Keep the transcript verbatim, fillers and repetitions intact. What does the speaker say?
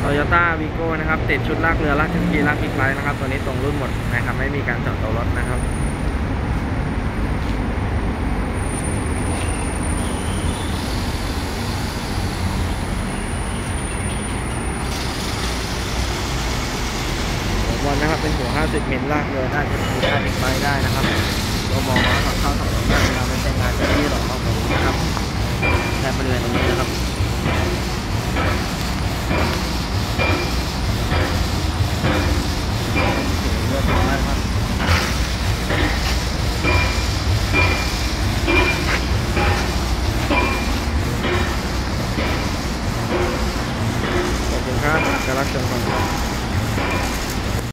Toyota Vigo นะครับติดชุดลากเรือลากเจ็ตสกีลากบิ๊กไบค์นะครับตัวนี้ตรงรุ่นหมดนะครับไม่มีการเจาะตัวรถนะครับหัวบอลนะครับเป็นหัวห้าสิบมิลลากเรือได้เจ็ตสกีลากบิ๊กไบค์ได้นะครับตัวมองว่า